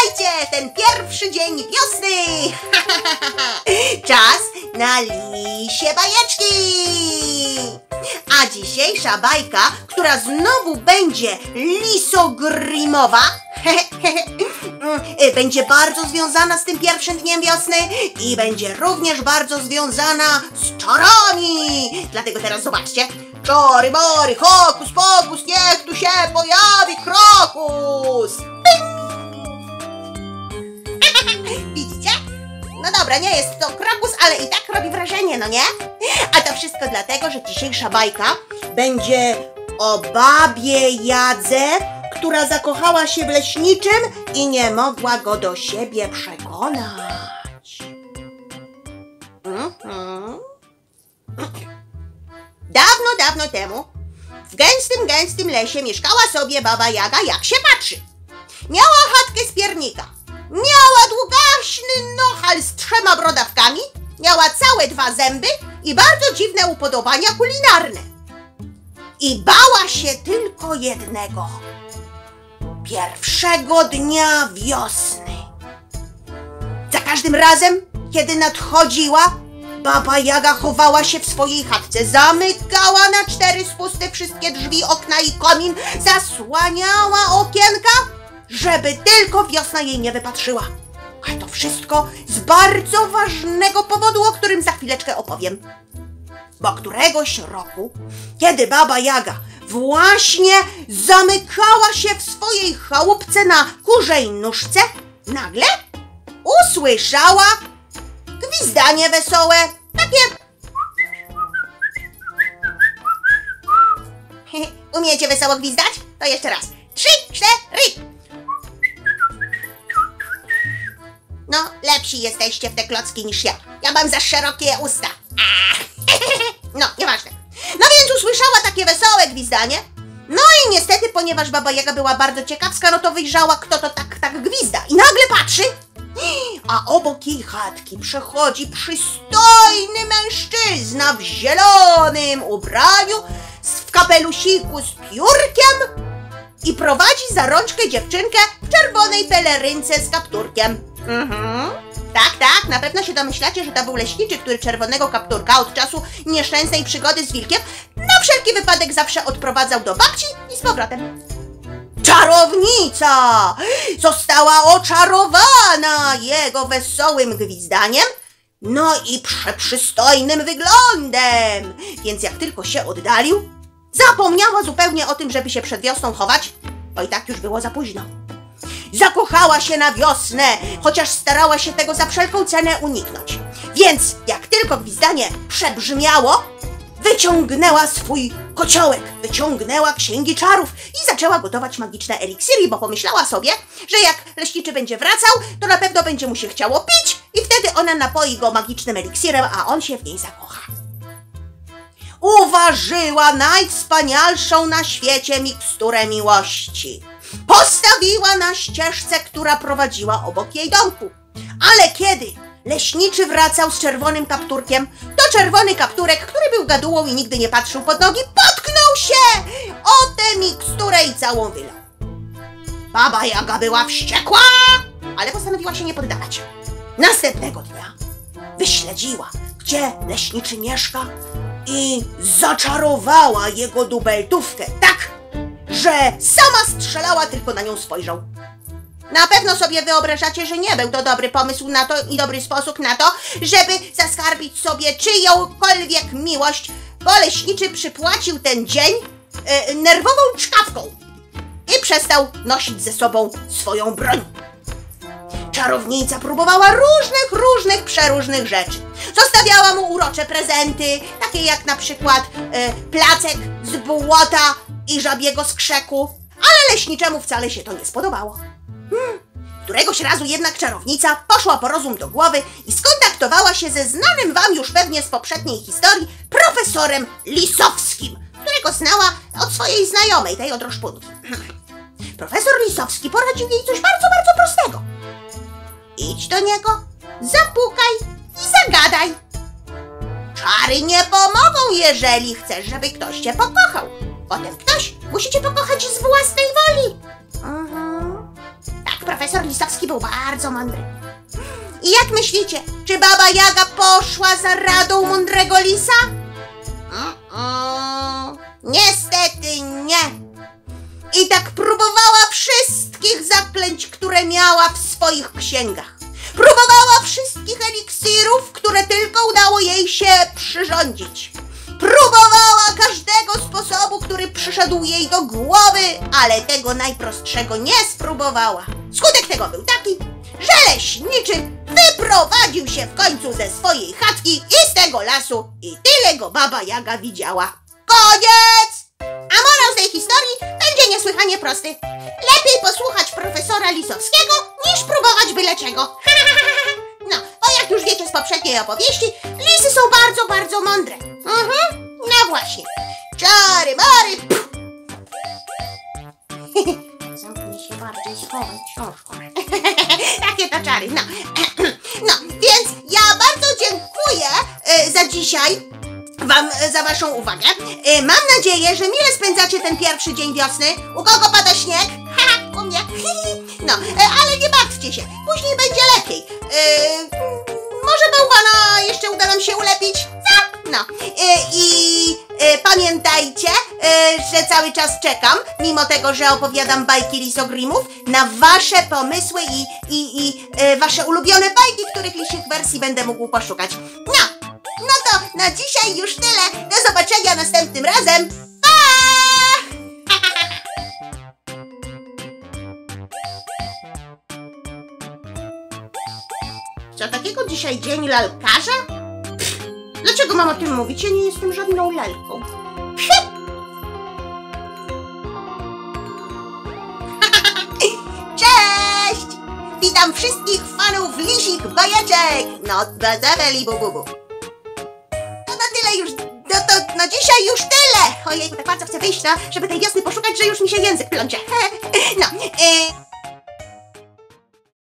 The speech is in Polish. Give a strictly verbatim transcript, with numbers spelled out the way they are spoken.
Witajcie! Ten pierwszy dzień wiosny! Czas na lisie bajeczki! A dzisiejsza bajka, która znowu będzie lisogrimowa, będzie bardzo związana z tym pierwszym dniem wiosny i będzie również bardzo związana z czarami. Dlatego teraz zobaczcie. Czary, mory, hokus pokus, niech tu się pojawi krokus! Widzicie? No dobra, nie jest to krokus, ale i tak robi wrażenie, no nie? A to wszystko dlatego, że dzisiejsza bajka będzie o babie Jadze, która zakochała się w leśniczym i nie mogła go do siebie przekonać. Mhm. Dawno, dawno temu w gęstym, gęstym lesie mieszkała sobie baba Jaga, jak się patrzy. Miała chatkę z piernika, miała długaśny nohal z trzema brodawkami, miała całe dwa zęby i bardzo dziwne upodobania kulinarne. I bała się tylko jednego. Pierwszego dnia wiosny. Za każdym razem, kiedy nadchodziła, baba Jaga chowała się w swojej chatce, zamykała na cztery spusty wszystkie drzwi, okna i komin, zasłaniała okienka, żeby tylko wiosna jej nie wypatrzyła. A to wszystko z bardzo ważnego powodu, o którym za chwileczkę opowiem. Bo któregoś roku, kiedy baba Jaga właśnie zamykała się w swojej chałupce na kurzej nóżce, nagle usłyszała gwizdanie wesołe, takie... Umiecie wesoło gwizdać? To jeszcze raz. Trzy, cztery. No, lepsi jesteście w te klocki niż ja. Ja mam za szerokie usta. No, nieważne. No więc usłyszała takie wesołe gwizdanie. No i niestety, ponieważ baba Jaga była bardzo ciekawska, no to wyjrzała, kto to tak, tak gwizda. I nagle patrzy, a obok jej chatki przechodzi przystojny mężczyzna w zielonym ubraniu, w kapelusiku z piórkiem i prowadzi za rączkę dziewczynkę w czerwonej pelerynce z kapturkiem. Mhm. Tak, tak, na pewno się domyślacie, że to był leśniczy, który czerwonego kapturka od czasu nieszczęsnej przygody z wilkiem na wszelki wypadek zawsze odprowadzał do babci i z powrotem. Czarownica została oczarowana jego wesołym gwizdaniem, no i przeprzystojnym wyglądem, więc jak tylko się oddalił, zapomniała zupełnie o tym, żeby się przed wiosną chować, bo i tak już było za późno. Zakochała się na wiosnę, chociaż starała się tego za wszelką cenę uniknąć. Więc jak tylko gwizdanie przebrzmiało, wyciągnęła swój kociołek, wyciągnęła księgi czarów i zaczęła gotować magiczne eliksiry, bo pomyślała sobie, że jak leśniczy będzie wracał, to na pewno będzie mu się chciało pić i wtedy ona napoi go magicznym eliksirem, a on się w niej zakocha. Uważyła najwspanialszą na świecie miksturę miłości. Postawiła na ścieżce, która prowadziła obok jej domku. Ale kiedy leśniczy wracał z czerwonym kapturkiem, to czerwony kapturek, który był gadułą i nigdy nie patrzył pod nogi, potknął się o tę miksturę i całą wylał. Baba Jaga była wściekła, ale postanowiła się nie poddawać. Następnego dnia wyśledziła, gdzie leśniczy mieszka i zaczarowała jego dubeltówkę tak, że sama strzelała, tylko na nią spojrzał. Na pewno sobie wyobrażacie, że nie był to dobry pomysł na to i dobry sposób na to, żeby zaskarbić sobie czyjąkolwiek miłość, bo leśniczy przypłacił ten dzień yy, nerwową czkawką i przestał nosić ze sobą swoją broń. Czarownica próbowała różnych, różnych, przeróżnych rzeczy. Zostawiała mu urocze prezenty, takie jak na przykład yy, placek z błota i żabiego skrzeku, ale leśniczemu wcale się to nie spodobało. Hmm. Któregoś razu jednak czarownica poszła po rozum do głowy i skontaktowała się ze znanym wam już pewnie z poprzedniej historii profesorem Lisowskim, którego znała od swojej znajomej, tej od Roszpunki. Profesor Lisowski poradził jej coś bardzo, bardzo prostego. Idź do niego, zapukaj i zagadaj. Czary nie pomogą, jeżeli chcesz, żeby ktoś cię pokochał. Potem ktoś musi cię pokochać z własnej woli. Mhm. Tak, profesor Lisowski był bardzo mądry. I jak myślicie, czy Baba Jaga poszła za radą mądrego lisa? Mm-mm. Niestety nie. I tak próbowała wszystkich zaklęć, które miała w swoich księgach. Próbowała wszystkich eliksirów, które tylko udało jej się przyrządzić. Próbowała każdego sposobu, który przyszedł jej do głowy, ale tego najprostszego nie spróbowała. Skutek tego był taki, że leśniczy wyprowadził się w końcu ze swojej chatki i z tego lasu i tyle go Baba Jaga widziała. Koniec! A morał z tej historii będzie niesłychanie prosty. Lepiej posłuchać profesora Lisowskiego, niż próbować byle czego. No, bo jak już wiecie z poprzedniej opowieści, lisy są bardzo, bardzo mądre. Mhm, no właśnie. Czary, mary. Zamknij się bardziej, schowaj książkę. Takie to czary, no. No, więc ja bardzo dziękuję y, za dzisiaj wam y, za waszą uwagę. Y, mam nadzieję, że mile spędzacie ten pierwszy dzień wiosny. U kogo pada śnieg? Ha, u mnie. No, y, ale nie martwcie się, później będzie lepiej. Y, może bałwana jeszcze uda nam się ulepić? Co? No, y, i y, pamiętajcie, y, że cały czas czekam, mimo tego, że opowiadam bajki Lisogrimów, na wasze pomysły i, i, i y, wasze ulubione bajki, których lisich wersji będę mógł poszukać. No, no to na dzisiaj już tyle. Do zobaczenia następnym razem. Pa! Co takiego dzisiaj dzień lalkarza? Dlaczego mam o tym mówić? Ja nie jestem żadną lalką. Cześć! Witam wszystkich fanów lisich bajeczek! No, bazareli bububu. To na tyle już, no to na dzisiaj już tyle! Ojej, tak bardzo chcę wyjść, no, żeby tej wiosny poszukać, że już mi się język plącze. No, yy...